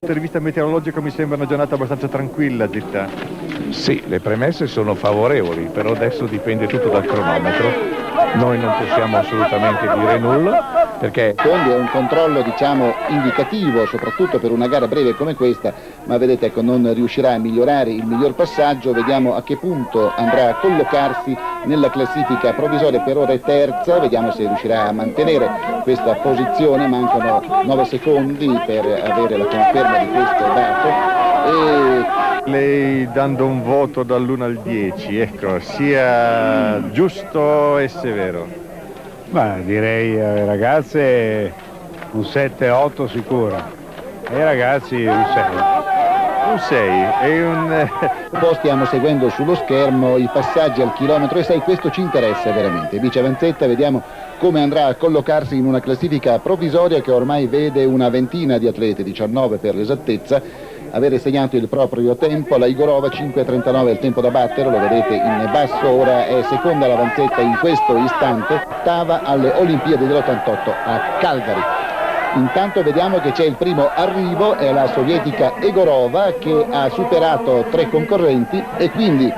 punto di vista meteorologico mi sembra una giornata abbastanza tranquilla, Zitta. Sì, le premesse sono favorevoli, però adesso dipende tutto dal cronometro. Noi non possiamo assolutamente dire nulla, perché quindi è un controllo, diciamo, indicativo, soprattutto per una gara breve come questa, ma vedete, ecco, non riuscirà a migliorare il miglior passaggio. Vediamo a che punto andrà a collocarsi nella classifica provvisoria. Per ora è terza, vediamo se riuscirà a mantenere questa posizione. Mancano 9 secondi per avere la conferma di questo dato. Lei, dando un voto dall'1 al 10, ecco, sia giusto e severo? Ma direi alle ragazze un 7-8 sicuro, e ai ragazzi un 6. Un 6 e un... Poi stiamo seguendo sullo schermo i passaggi al chilometro e 6, questo ci interessa veramente. Vice Vanzetta, vediamo come andrà a collocarsi in una classifica provvisoria che ormai vede una ventina di atleti, 19 per l'esattezza, avere segnato il proprio tempo. La Igorova 5.39 è il tempo da battere, lo vedete in basso, ora è seconda la Vanzetta in questo istante, ottava alle Olimpiadi dell'88 a Calgary. Intanto vediamo che c'è il primo arrivo, è la sovietica Egorova che ha superato 3 concorrenti e quindi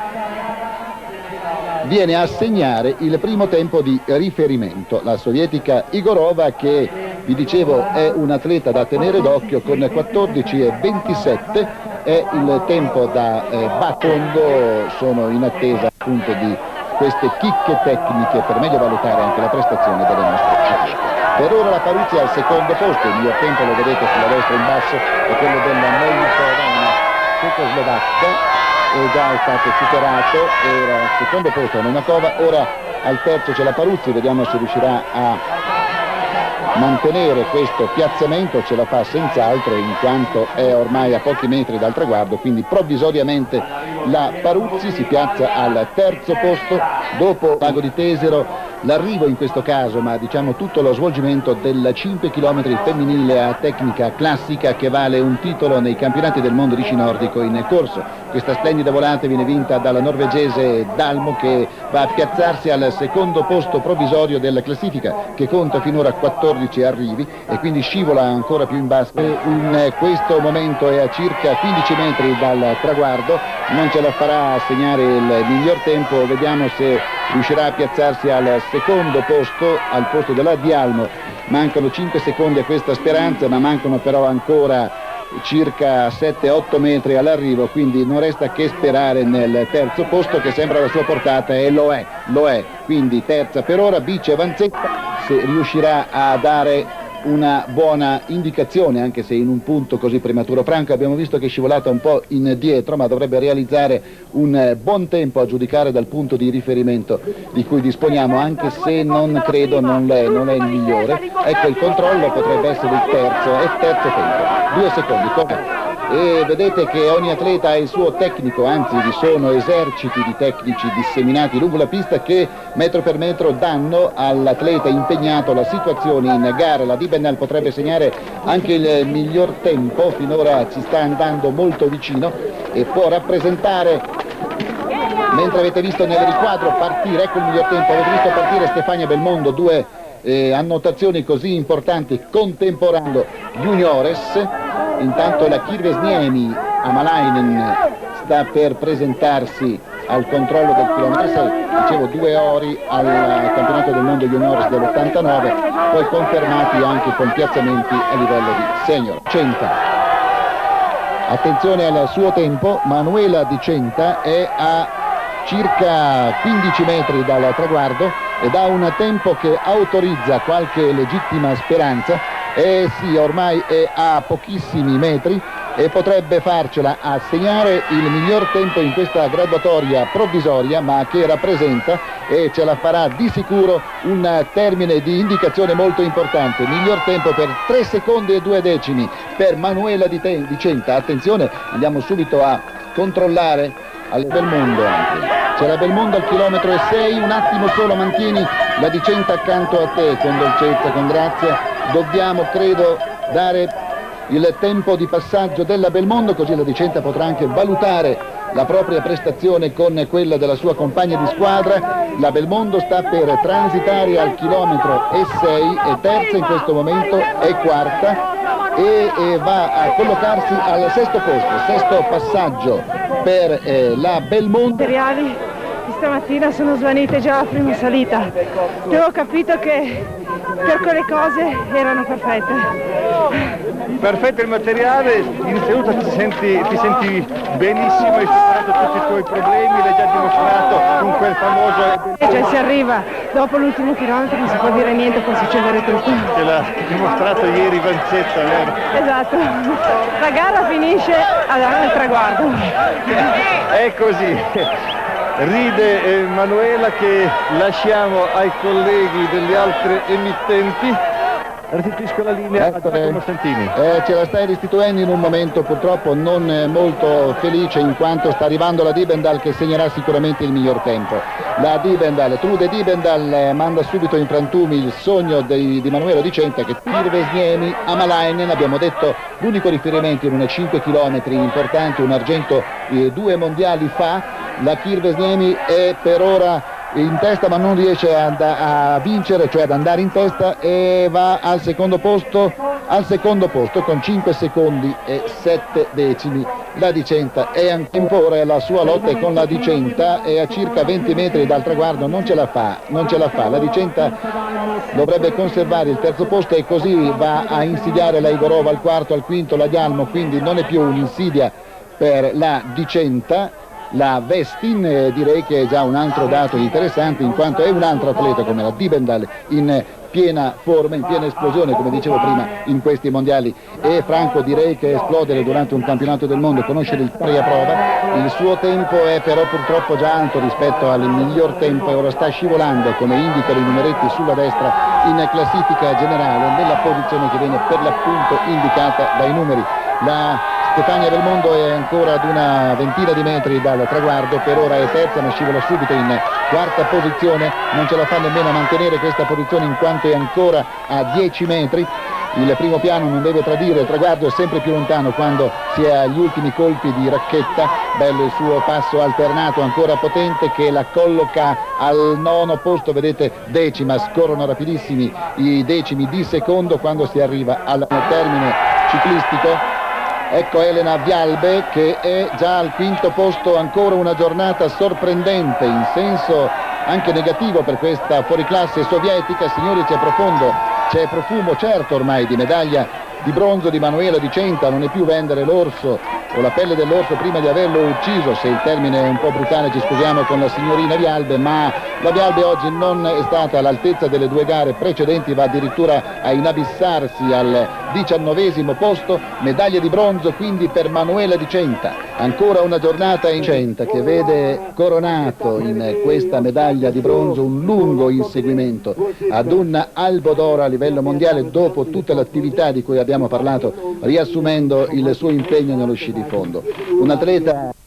viene a segnare il primo tempo di riferimento. La sovietica Igorova, che vi dicevo è un atleta da tenere d'occhio, con 14.27 è il tempo da battere. Sono in attesa appunto di queste chicche tecniche per meglio valutare anche la prestazione delle nostre atlete. Per ora la Paruzzi è al secondo posto, il miglior tempo lo vedete sulla destra in basso è quello della Melnikova, una cecoslovacca, è già stato superato, era al secondo posto Melnikova, ora al terzo c'è la Paruzzi, vediamo se riuscirà a mantenere questo piazzamento. Ce la fa senz'altro in quanto è ormai a pochi metri dal traguardo, quindi provvisoriamente la Paruzzi si piazza al terzo posto dopo Lago di Tesero. L'arrivo in questo caso, ma diciamo tutto lo svolgimento del 5 km femminile a tecnica classica che vale un titolo nei campionati del mondo di sci nordico in corso. Questa splendida volata viene vinta dalla norvegese Dalmo, che va a piazzarsi al secondo posto provvisorio della classifica, che conta finora 14 arrivi e quindi scivola ancora più in basso. In questo momento è a circa 15 metri dal traguardo, non ce la farà a segnare il miglior tempo. Vediamo se riuscirà a piazzarsi al secondo posto, al posto della Dialmo. Mancano 5 secondi a questa speranza, ma mancano però ancora circa 7-8 metri all'arrivo, quindi non resta che sperare nel terzo posto, che sembra alla sua portata, e lo è, quindi terza per ora Vice Vanzetta, se riuscirà a dare una buona indicazione, anche se in un punto così prematuro. Franco abbiamo visto che è scivolata un po' indietro, ma dovrebbe realizzare un buon tempo a giudicare dal punto di riferimento di cui disponiamo, anche se non credo non è il migliore. Ecco, il controllo potrebbe essere il terzo tempo, 2 secondi. E vedete che ogni atleta ha il suo tecnico, anzi vi sono eserciti di tecnici disseminati lungo la pista che metro per metro danno all'atleta impegnato la situazione in gara. La Di Bennal potrebbe segnare anche il miglior tempo, finora ci sta andando molto vicino e può rappresentare, mentre avete visto nel riquadro partire, ecco il miglior tempo, avete visto partire Stefania Belmondo, 2 annotazioni così importanti contemporaneo juniores. Intanto la Kirvesniemi Amalainen sta per presentarsi al controllo del chilometro 6, dicevo 2 ori al campionato del mondo juniores dell'89, poi confermati anche con piazzamenti a livello di senior. Centa, attenzione al suo tempo, Manuela Di Centa è a circa 15 metri dal traguardo ed ha un tempo che autorizza qualche legittima speranza. Sì, ormai è a pochissimi metri e potrebbe farcela a segnare il miglior tempo in questa graduatoria provvisoria, ma che rappresenta, e ce la farà di sicuro, un termine di indicazione molto importante. Miglior tempo per 3 secondi e 2 decimi per Manuela Di Centa. Attenzione, andiamo subito a controllare al Belmondo anche. C'è la Belmondo al chilometro e 6, un attimo solo, mantieni la Di Centa accanto a te con dolcezza, con grazia. Dobbiamo, credo, dare il tempo di passaggio della Belmondo, così la Di Centa potrà anche valutare la propria prestazione con quella della sua compagna di squadra. La Belmondo sta per transitare al chilometro e 6, è terza in questo momento, è quarta. e va a collocarsi al sesto posto, sesto passaggio per la Belmondo. Materiali di stamattina sono svanite già la prima salita, avevo capito che per quelle cose erano perfette. Perfetto il materiale, in seduta ti senti benissimo, hai superato tutti i tuoi problemi, l'hai già dimostrato con quel famoso... Cioè si arriva, dopo l'ultimo chilometro non si può dire niente, può succedere tutto. Che l'ha dimostrato ieri Vanzetta, vero? Esatto, la gara finisce al traguardo. È così. Ride Manuela, che lasciamo ai colleghi delle altre emittenti. Restituisco la linea a Giacomo Santini. Ce la stai restituendo in un momento purtroppo non molto felice, in quanto sta arrivando la Dibendal, che segnerà sicuramente il miglior tempo. La Dibendal, Trude Dibendal, manda subito in frantumi il sogno di Manuela Di Centa, che Kirvesniemi, Amalainen, abbiamo detto l'unico riferimento in una 5 km importante, un argento 2 mondiali fa. La Kirvesniemi è per ora in testa ma non riesce a vincere, cioè ad andare in testa, e va al secondo posto con 5 secondi e 7 decimi. La Di Centa è ancora, la sua lotta è con la Di Centa, è a circa 20 metri dal traguardo, non ce la fa. La Di Centa dovrebbe conservare il terzo posto e così va a insidiare la Igorova al quarto, al quinto la Dialmo, quindi non è più un'insidia per la Di Centa. La Vestin direi che è già un altro dato interessante, in quanto è un altro atleta come la Dibendal in piena forma, in piena esplosione, come dicevo prima, in questi mondiali. E Franco, direi che esplodere durante un campionato del mondo, conoscere il pari a prova, il suo tempo è però purtroppo già alto rispetto al miglior tempo e ora sta scivolando, come indicano i numeretti sulla destra, in classifica generale nella posizione che viene per l'appunto indicata dai numeri. La Stefania Belmondo è ancora ad una ventina di metri dal traguardo, per ora è terza ma scivola subito in quarta posizione, non ce la fa nemmeno a mantenere questa posizione in quanto è ancora a 10 metri. Il primo piano non deve tradire, il traguardo è sempre più lontano quando si è agli ultimi colpi di racchetta. Bello il suo passo alternato ancora potente che la colloca al nono posto, vedete decima, scorrono rapidissimi i decimi di secondo quando si arriva al termine ciclistico. Ecco Elena Vialbe che è già al quinto posto, ancora una giornata sorprendente in senso anche negativo per questa fuoriclasse sovietica. Signori, c'è profumo certo ormai di medaglia di bronzo di Manuela Di Centa, non è più vendere l'orso o la pelle dell'orso prima di averlo ucciso, se il termine è un po' brutale ci scusiamo con la signorina Vialbe, ma la Vialbe oggi non è stata all'altezza delle due gare precedenti, va addirittura a inabissarsi al 19° posto, medaglia di bronzo quindi per Manuela Di Centa. Ancora una giornata in Centa che vede coronato in questa medaglia di bronzo un lungo inseguimento ad un albo d'oro a livello mondiale dopo tutta l'attività di cui abbiamo parlato, riassumendo il suo impegno nello sci di fondo. Un atleta